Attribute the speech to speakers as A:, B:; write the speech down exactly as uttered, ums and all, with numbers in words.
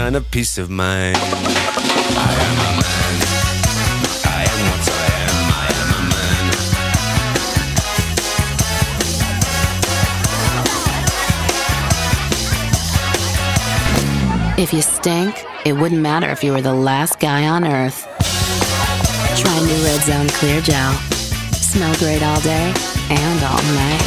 A: kind of peace of mind. I am a man. I am what I am. I am a man.
B: If you stink, it wouldn't matter if you were the last guy on Earth. Try new Red Zone Clear Gel. Smell great all day and all night.